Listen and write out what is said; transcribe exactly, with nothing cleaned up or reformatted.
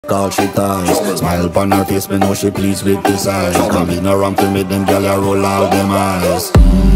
all she ties. Smile upon her face, me know she pleased with this eyes. Come in around to make them gyal a roll out them eyes.